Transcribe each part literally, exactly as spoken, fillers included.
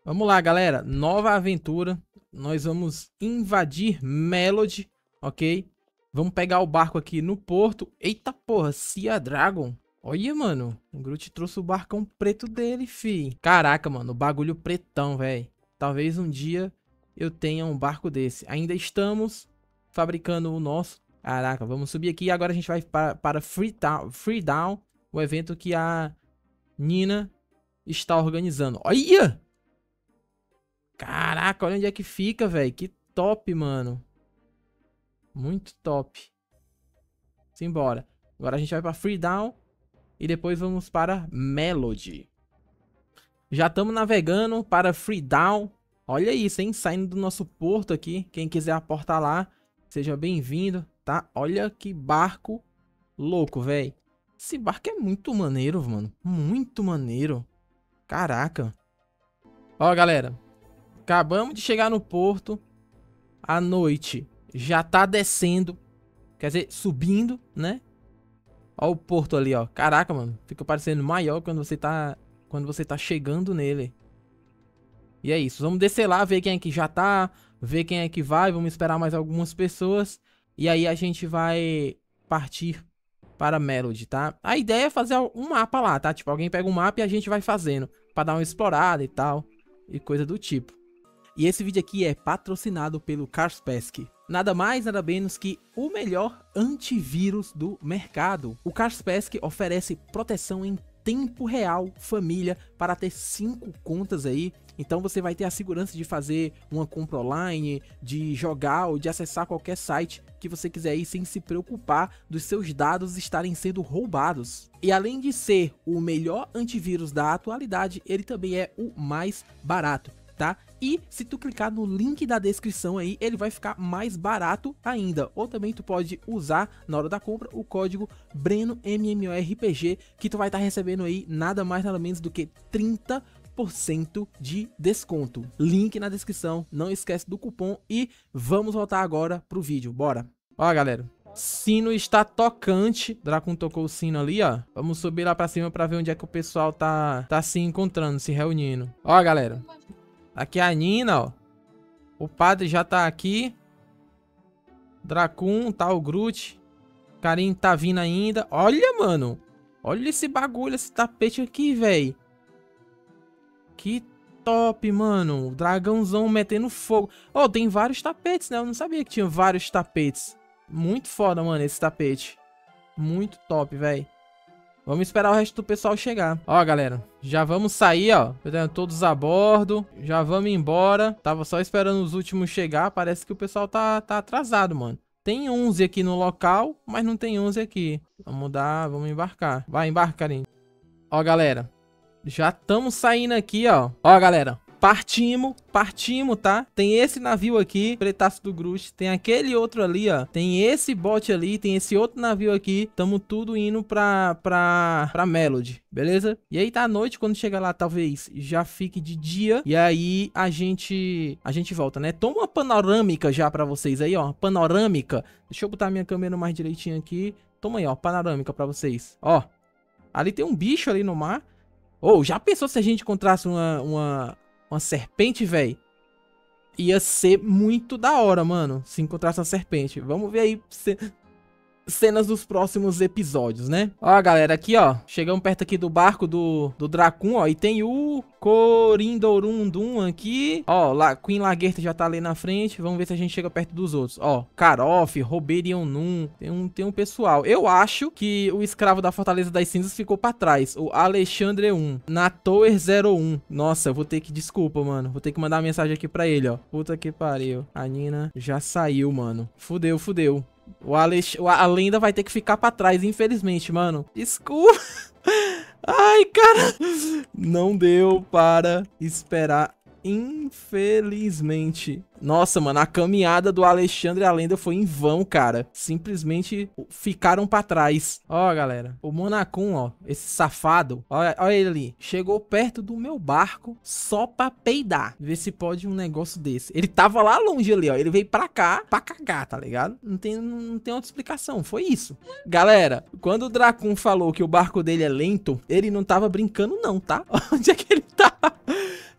Vamos lá, galera. Nova aventura. Nós vamos invadir Melody, ok? Vamos pegar o barco aqui no porto. Eita porra, Sea Dragon. Olha, mano. O Groot trouxe o barcão preto dele, fi. Caraca, mano. O bagulho pretão, velho. Talvez um dia eu tenha um barco desse. Ainda estamos fabricando o nosso. Caraca, vamos subir aqui. Agora a gente vai para, para Freetown, Freetown, o evento que a Nina está organizando. Olha! Caraca, olha onde é que fica, velho. Que top, mano. Muito top. Simbora. Agora a gente vai pra Freetown. E depois vamos para Melody. Já estamos navegando para Freetown. Olha isso, hein? Saindo do nosso porto aqui. Quem quiser aportar lá, seja bem-vindo, tá? Olha que barco louco, velho. Esse barco é muito maneiro, mano. Muito maneiro. Caraca. Ó, galera. Acabamos de chegar no porto. A noite já tá descendo. Quer dizer, subindo, né? Ó o porto ali, ó. Caraca, mano. Fica parecendo maior quando você tá, quando você tá chegando nele. E é isso. Vamos descer lá, ver quem é que já tá. Ver quem é que vai. Vamos esperar mais algumas pessoas. E aí a gente vai partir para Melody, tá? A ideia é fazer um mapa lá, tá? Tipo, alguém pega um mapa e a gente vai fazendo. Pra dar uma explorada e tal. E coisa do tipo. E esse vídeo aqui é patrocinado pelo Kaspersky. Nada mais, nada menos que o melhor antivírus do mercado. O Kaspersky oferece proteção em tempo real, família, para ter cinco contas aí. Então você vai ter a segurança de fazer uma compra online, de jogar ou de acessar qualquer site que você quiser aí sem se preocupar dos seus dados estarem sendo roubados. E além de ser o melhor antivírus da atualidade, ele também é o mais barato. Tá? E se tu clicar no link da descrição aí, ele vai ficar mais barato ainda. Ou também tu pode usar na hora da compra o código BrenoMMORPG, que tu vai estar tá recebendo aí nada mais nada menos do que trinta por cento de desconto. Link na descrição, não esquece do cupom e vamos voltar agora pro vídeo, bora. Ó, galera, sino está tocante. Dracon tocou o sino ali, ó. Vamos subir lá pra cima pra ver onde é que o pessoal tá, tá se encontrando, se reunindo. Ó, galera, aqui é a Nina, ó. O padre já tá aqui. Dracon, tá o Groot. Karim tá vindo ainda. Olha, mano. Olha esse bagulho, esse tapete aqui, velho. Que top, mano. O dragãozão metendo fogo. Ó, oh, tem vários tapetes, né? Eu não sabia que tinha vários tapetes. Muito foda, mano, esse tapete. Muito top, velho. Vamos esperar o resto do pessoal chegar. Ó, galera, já vamos sair, ó. Todos a bordo. Já vamos embora. Tava só esperando os últimos chegar. Parece que o pessoal tá, tá atrasado, mano. Tem onze aqui no local, mas não tem onze aqui. Vamos dar, vamos embarcar. Vai, embarca, Karim. Ó, galera, já estamos saindo aqui, ó. Ó, galera, partimos, partimos, tá? Tem esse navio aqui, pretaço do Groot. Tem aquele outro ali, ó. Tem esse bote ali, tem esse outro navio aqui. Tamo tudo indo pra, pra, pra Melody, beleza? E aí tá à noite, quando chegar lá, talvez já fique de dia. E aí a gente, a gente volta, né? Toma uma panorâmica já pra vocês aí, ó. Panorâmica. Deixa eu botar minha câmera mais direitinho aqui. Toma aí, ó, panorâmica pra vocês. Ó, ali tem um bicho ali no mar. Ô, oh, já pensou se a gente encontrasse uma... uma Uma serpente, velho? Ia ser muito da hora, mano, se encontrasse uma serpente. Vamos ver aí cenas dos próximos episódios, né? Ó, galera, aqui, ó. Chegamos perto aqui do barco do, do Dracon, ó. E tem o Corindorundum aqui. Ó, lá, Queen Lagertha já tá ali na frente. Vamos ver se a gente chega perto dos outros. Ó, Karof, Roberion Num. Tem um, tem um pessoal. Eu acho que o escravo da Fortaleza das Cinzas ficou pra trás. O Alexandre um. Natoer zero um. Nossa, eu vou ter que... Desculpa, mano. Vou ter que mandar uma mensagem aqui pra ele, ó. Puta que pariu. A Nina já saiu, mano. Fudeu, fudeu. O Alex... A lenda vai ter que ficar pra trás, infelizmente, mano. Desculpa. Ai, cara. Não deu para esperar, infelizmente. Nossa, mano, a caminhada do Alexandre e a lenda foi em vão, cara. Simplesmente ficaram pra trás. Ó, galera, o Monacum, ó, esse safado, olha, olha ele ali. Chegou perto do meu barco só pra peidar. Ver se pode um negócio desse. Ele tava lá longe ali, ó. Ele veio pra cá pra cagar, tá ligado? Não tem, não tem outra explicação, foi isso. Galera, quando o Dracon falou que o barco dele é lento, ele não tava brincando não, tá? Onde é que ele tá?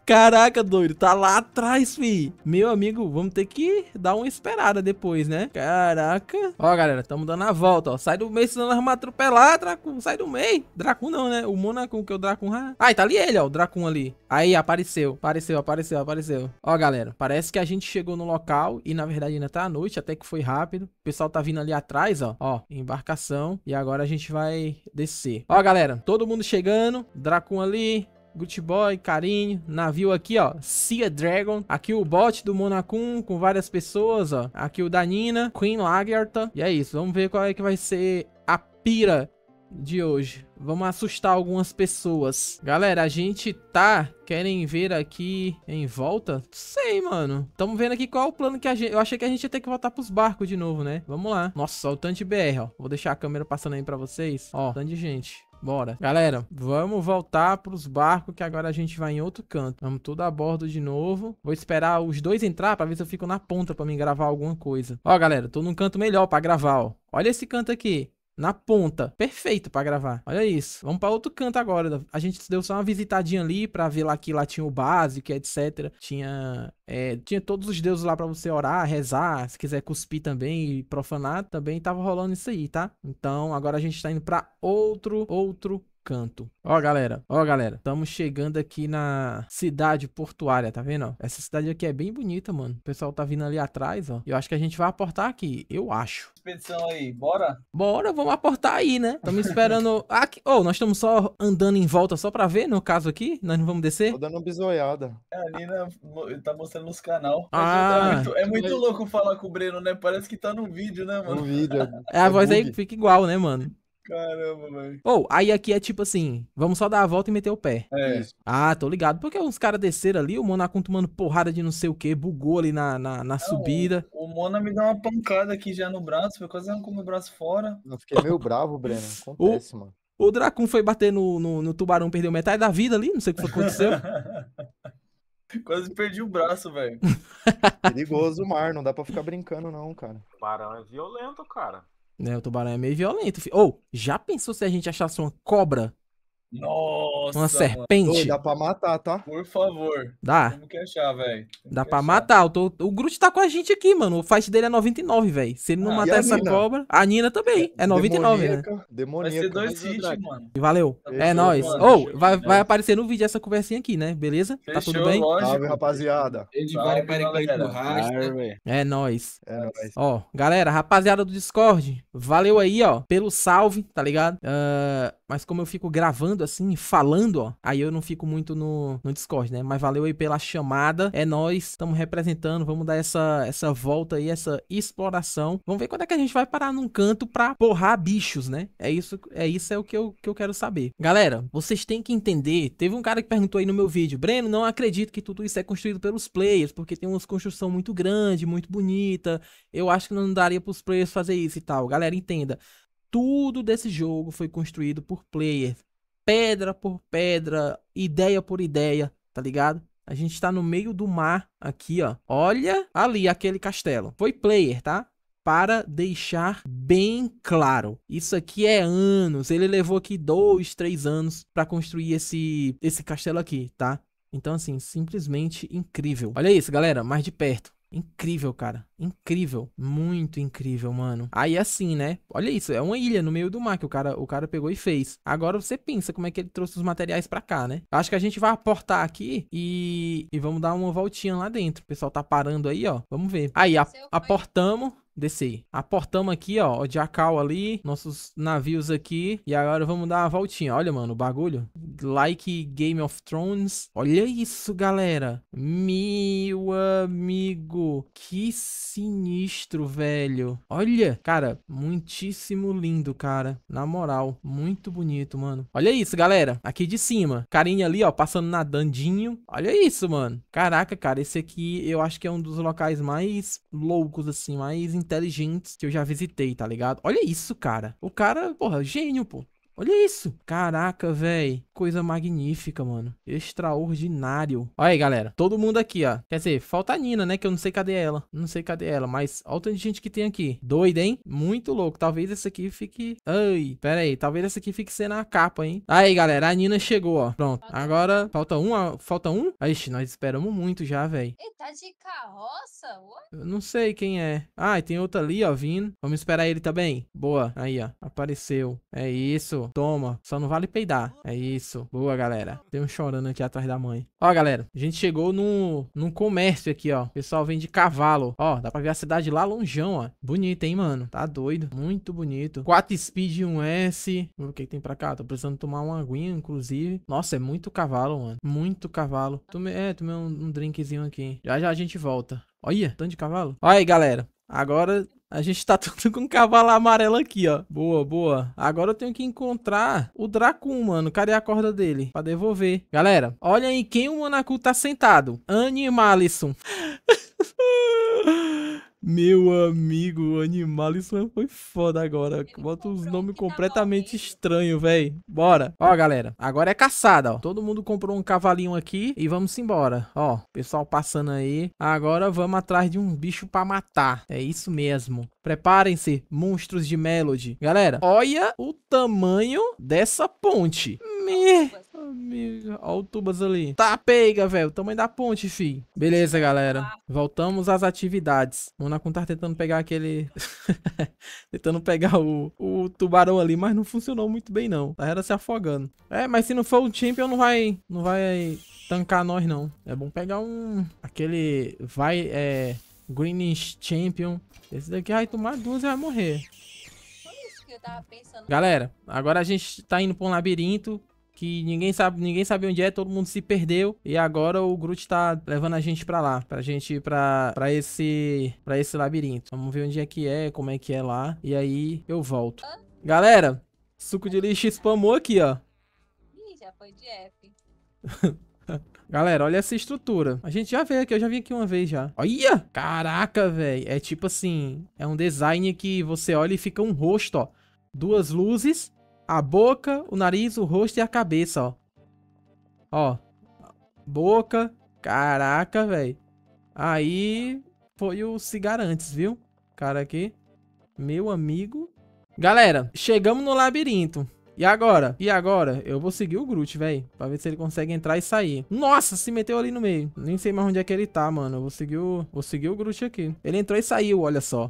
Caraca, doido, tá lá atrás, fi. Meu amigo, vamos ter que dar uma esperada depois, né? Caraca. Ó, galera, tamo dando a volta, ó. Sai do meio, senão nós vamos atropelar, Dracun. Sai do meio. Dracun não, né? O Monacun, que é o Dracun. Ai, tá ali ele, ó, o Dracun ali. Aí, apareceu. Apareceu, apareceu, apareceu. Ó, galera, parece que a gente chegou no local e, na verdade, ainda tá à noite, até que foi rápido. O pessoal tá vindo ali atrás, ó. Ó, embarcação. E agora a gente vai descer. Ó, galera, todo mundo chegando. Dracun ali. Gucci Boy, Carinho, navio aqui, ó, Sea Dragon, aqui o bot do Monacun com várias pessoas, ó, aqui o da Nina, Queen Lagertha, e é isso, vamos ver qual é que vai ser a pira de hoje. Vamos assustar algumas pessoas. Galera, a gente tá... Querem ver aqui em volta? Sei, mano. Tamo vendo aqui qual é o plano que a gente... Eu achei que a gente ia ter que voltar pros barcos de novo, né? Vamos lá. Nossa, ó, o tanto de B R, ó. Vou deixar a câmera passando aí pra vocês. Ó, tanto de gente. Bora. Galera, vamos voltar pros barcos que agora a gente vai em outro canto. Vamos tudo a bordo de novo. Vou esperar os dois entrar pra ver se eu fico na ponta pra me gravar alguma coisa. Ó, galera, tô num canto melhor pra gravar, ó. Olha esse canto aqui. Na ponta. Perfeito pra gravar. Olha isso. Vamos pra outro canto agora. A gente deu só uma visitadinha ali pra ver lá que lá tinha o básico, etcétera. Tinha... É, tinha todos os deuses lá pra você orar, rezar. Se quiser cuspir também e profanar, também tava rolando isso aí, tá? Então, agora a gente tá indo pra outro, outro canto. Ó, galera, ó, galera, estamos chegando aqui na cidade portuária, tá vendo, ó? Essa cidade aqui é bem bonita, mano. O pessoal tá vindo ali atrás, ó. Eu acho que a gente vai aportar aqui, eu acho. Expedição aí, bora? Bora, vamos aportar aí, né? Estamos esperando... Aqui... Oh, nós estamos só andando em volta só pra ver, no caso aqui? Nós não vamos descer? Tô dando uma bisoiada. É, ali na... tá mostrando nos canal. Ah. É muito, é muito louco falar com o Breno, né? Parece que tá num vídeo, né, mano? Um vídeo. É, a é voz bug. aí fica igual, né, mano? Caramba, velho. Ou, oh, aí aqui é tipo assim, vamos só dar a volta e meter o pé. É. Isso. Ah, tô ligado. Porque uns caras desceram ali, o Monacun tomando porrada de não sei o que, bugou ali na, na, na Não, subida. O, o Mona me deu uma pancada aqui já no braço, foi quase arrancou meu braço fora. Eu fiquei meio bravo, Breno. Acontece, mano. O Dracun foi bater no, no, no tubarão, perdeu metade da vida ali, não sei o que foi que aconteceu. Quase perdi o braço, velho. Perigoso o mar, não dá pra ficar brincando não, cara. O tubarão é violento, cara. Né, o tubarão é meio violento. Ou, oh, já pensou se a gente achasse uma cobra? Nossa, Uma serpente? Ô, dá pra matar, tá? Por favor. Dá. Temos que achar, velho. Dá pra matar. Tô... O Groot tá com a gente aqui, mano. O fight dele é noventa e nove, velho. Se ele não Ah, matar essa Nina? cobra... A Nina também. É noventa e nove, né? Demoníaca, Vai demoníaca. ser dois Mas, hits, Drake, mano. Valeu. Fechou, É nóis. mano. Ou, Fechou, vai, né? vai aparecer no vídeo essa conversinha aqui, né? Beleza? Tá tudo Fechou, bem? lógico. Salve, rapaziada. Salve, galera. Arve. É nóis. É nóis. Ó, galera, rapaziada do Discord, valeu aí, ó, pelo salve, tá ligado? Uh, mas como eu fico gravando assim, falando, ó, aí eu não fico muito no, no Discord, né? Mas valeu aí pela chamada, é nóis, estamos representando, vamos dar essa, essa volta aí, essa exploração. Vamos ver quando é que a gente vai parar num canto pra porrar bichos, né? É isso, é isso é o que eu, que eu quero saber. Galera, vocês têm que entender, teve um cara que perguntou aí no meu vídeo, Breno, não acredito que tudo isso é construído pelos players, porque tem uma construção muito grande, muito bonita, eu acho que não daria pros players fazer isso e tal. Galera, entenda, tudo desse jogo foi construído por players, pedra por pedra, ideia por ideia, tá ligado? A gente tá no meio do mar aqui, ó. Olha ali aquele castelo. Foi player, tá? Para deixar bem claro. Isso aqui é anos. Ele levou aqui dois, três anos pra construir esse, esse castelo aqui, tá? Então, assim, simplesmente incrível. Olha isso, galera, mais de perto. Incrível, cara. Incrível. Muito incrível, mano. Aí assim, né? Olha isso. É uma ilha no meio do mar que o cara, o cara pegou e fez. Agora você pensa como é que ele trouxe os materiais pra cá, né? Acho que a gente vai aportar aqui e, e vamos dar uma voltinha lá dentro. O pessoal tá parando aí, ó. Vamos ver. Aí, a, aportamos. Descer. Aportamos aqui, ó, o Jackal ali, nossos navios aqui, e agora vamos dar uma voltinha. Olha, mano, o bagulho. Like Game of Thrones. Olha isso, galera. Meu amigo. Que sinistro, velho. Olha, cara, muitíssimo lindo, cara. Na moral, muito bonito, mano. Olha isso, galera. Aqui de cima. Carinha ali, ó, passando nadandinho. Olha isso, mano. Caraca, cara, esse aqui eu acho que é um dos locais mais loucos, assim, mais inteligentes que eu já visitei, tá ligado? Olha isso, cara. O cara, porra, gênio, pô. Olha isso. Caraca, véi. Coisa magnífica, mano. Extraordinário. Olha aí, galera. Todo mundo aqui, ó. Quer dizer, falta a Nina, né? Que eu não sei cadê ela. Não sei cadê ela, mas olha o tanto de gente que tem aqui. Doido, hein? Muito louco. Talvez esse aqui fique... Ai, pera aí. Talvez esse aqui fique sendo a capa, hein? Aí, galera. A Nina chegou, ó. Pronto. Agora, falta um. ó. Falta um? Ixi, nós esperamos muito já, véi. Ele tá de carroça? Oi? Eu não sei quem é. Ah, e tem outro ali, ó, vindo. Vamos esperar ele também. Boa. Aí, ó. Apareceu. É isso. Toma. Só não vale peidar. É isso. Boa, galera. Tem um chorando aqui atrás da mãe. Ó, galera. A gente chegou no, num comércio aqui, ó. O pessoal vende cavalo. Ó, dá pra ver a cidade lá longeão, ó. Bonito, hein, mano? Tá doido. Muito bonito. quatro speed e um S. Vamos ver o que, que tem pra cá. Tô precisando tomar uma aguinha, inclusive. Nossa, é muito cavalo, mano. Muito cavalo. Tomei, é, tomei um, um drinkzinho aqui. Já já a gente volta. Olha, tanto de cavalo. Olha aí, galera. Agora a gente tá tudo com um cavalo amarelo aqui, ó. Boa, boa. Agora eu tenho que encontrar o Dracun, mano. Cadê a corda dele? Pra devolver. Galera, olha aí quem o Monaco tá sentado. Animalisson. Meu amigo, o Animalisson foi foda agora. Bota uns nomes completamente estranhos, velho. Bora. Ó, galera, agora é caçada, ó. Todo mundo comprou um cavalinho aqui e vamos embora. Ó, pessoal passando aí. Agora vamos atrás de um bicho pra matar. É isso mesmo. Preparem-se, monstros de Melody. Galera, olha o tamanho dessa ponte. Me... Amiga, olha o Tubas ali. Tá pega, velho. O tamanho da ponte, fi. Beleza, galera. Voltamos às atividades. O Monacun tá tentando pegar aquele... tentando pegar o, o tubarão ali, mas não funcionou muito bem, não. Tá era se afogando. É, mas se não for o Champion, não vai... Não vai tancar nós, não. É bom pegar um... Aquele... Vai, é... Greenish Champion. Esse daqui vai tomar duas e vai morrer. Foi isso que eu tava pensando. Galera, agora a gente tá indo pra um labirinto que ninguém sabe, ninguém sabe onde é, todo mundo se perdeu. E agora o Groot tá levando a gente pra lá, pra gente ir pra, pra, esse, pra esse labirinto. Vamos ver onde é que é, como é que é lá. E aí eu volto. Hã? Galera, suco de lixo spamou aqui, ó. Ih, já foi de F. Galera, olha essa estrutura. A gente já veio aqui, eu já vim aqui uma vez já. Olha! Caraca, velho. É tipo assim, é um design que você olha e fica um rosto, ó. Duas luzes, a boca, o nariz, o rosto e a cabeça, ó. Ó. Boca. Caraca, velho. Aí foi o Cigarantes, viu? Cara aqui. Meu amigo. Galera, chegamos no labirinto. E agora? E agora? Eu vou seguir o Groot, velho. Pra ver se ele consegue entrar e sair. Nossa, se meteu ali no meio. Nem sei mais onde é que ele tá, mano. Eu vou seguir o, vou seguir o Groot aqui. Ele entrou e saiu, olha só.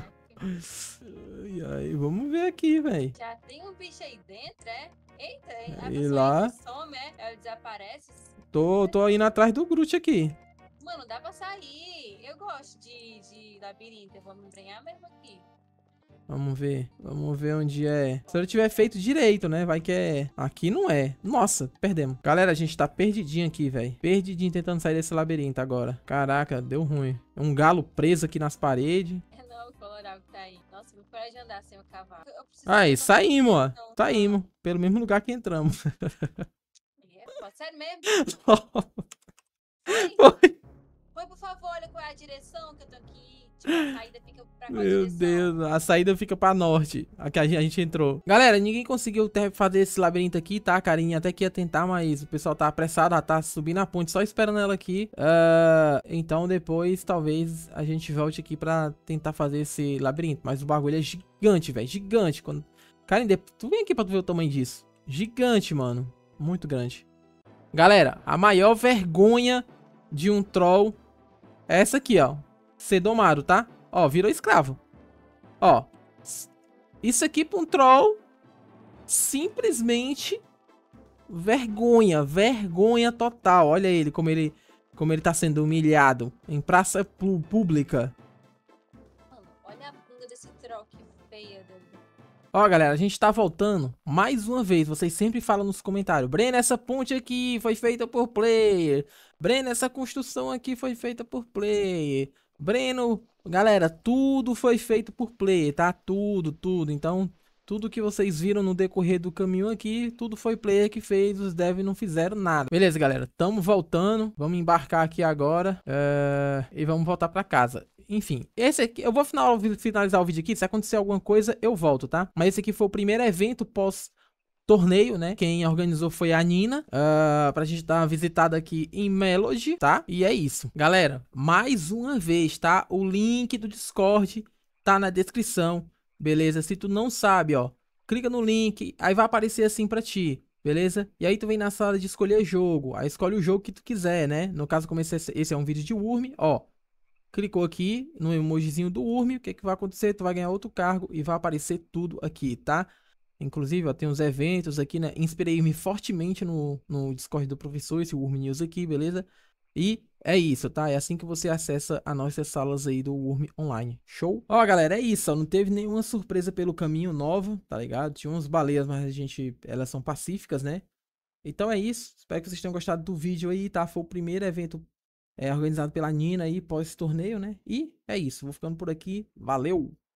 E aí, vamos ver aqui, velho. Já tem um bicho aí dentro, é? Eita, hein? A E pessoa lá? aí some, é? Ela desaparece. Tô, tô indo atrás do Groot aqui. Mano, dá pra sair. Eu gosto de, de labirinto. Vamos ganhar mesmo aqui. Vamos ver. Vamos ver onde é. Se ele tiver feito direito, né? Vai que é... Aqui não é. Nossa, perdemos. Galera, a gente tá perdidinho aqui, velho. Perdidinho tentando sair desse labirinto agora. Caraca, deu ruim. Um galo preso aqui nas paredes. É não, o coloral que tá aí. Nossa, vou parar de andar sem o cavalo. Eu preciso Aí, de- saímos, ó. Não, Saímos. Pelo mesmo lugar que entramos. É, pô, sério mesmo? Foi? Foi. Foi, por favor, olha qual é a direção que eu tô aqui. Tipo, a saída fica pra qual Meu direção? Deus, a saída fica pra norte. A que a gente, a gente entrou. Galera, ninguém conseguiu ter- fazer esse labirinto aqui, tá, carinha? Até que ia tentar, mas o pessoal tá apressado, ela tá subindo a ponte, só esperando ela aqui. Ah, então depois, talvez, a gente volte aqui pra tentar fazer esse labirinto. Mas o bagulho é gigante, velho, gigante. Quando... Karen, tu vem aqui pra tu ver o tamanho disso. Gigante, mano. Muito grande. Galera, a maior vergonha de um troll é essa aqui, ó. Ser domado, tá? Ó, virou escravo. Ó. Isso aqui pra um troll. Simplesmente vergonha. Vergonha total. Olha ele, como ele, como ele tá sendo humilhado. Em praça pu- pública. Mano, olha a bunda desse troll que feia dele. Ó, galera, a gente tá voltando mais uma vez. Vocês sempre falam nos comentários. Breno, essa ponte aqui foi feita por player. Breno, essa construção aqui foi feita por player. Breno, galera, tudo foi feito por player, tá? Tudo, tudo. Então, tudo que vocês viram no decorrer do caminho aqui, tudo foi player que fez. Os devs não fizeram nada. Beleza, galera, tamo voltando. Vamos embarcar aqui agora. É... E vamos voltar pra casa. Enfim, esse aqui, eu vou final, finalizar o vídeo aqui. Se acontecer alguma coisa, eu volto, tá? Mas esse aqui foi o primeiro evento pós torneio, né? Quem organizou foi a Nina, uh, pra gente dar uma visitada aqui em Melody, tá? E é isso. Galera, mais uma vez, tá? O link do Discord tá na descrição, beleza? Se tu não sabe, ó, clica no link, aí vai aparecer assim pra ti, beleza? E aí tu vem na sala de escolher jogo, aí escolhe o jogo que tu quiser, né? No caso, como esse, esse é um vídeo de Wurm, ó. Clicou aqui no emojizinho do Wurm, o que que vai acontecer? Tu vai ganhar outro cargo e vai aparecer tudo aqui, tá? Inclusive, ó, tem uns eventos aqui, né? Inspirei-me fortemente no, no Discord do professor, esse Wurm News aqui, beleza? E é isso, tá? É assim que você acessa as nossas salas aí do Wurm Online. Show? Ó, galera, é isso, ó. Não teve nenhuma surpresa pelo caminho novo, tá ligado? Tinha umas baleias, mas a gente... Elas são pacíficas, né? Então é isso. Espero que vocês tenham gostado do vídeo aí, tá? Foi o primeiro evento é, organizado pela Nina aí, pós esse torneio, né? E é isso. Vou ficando por aqui. Valeu!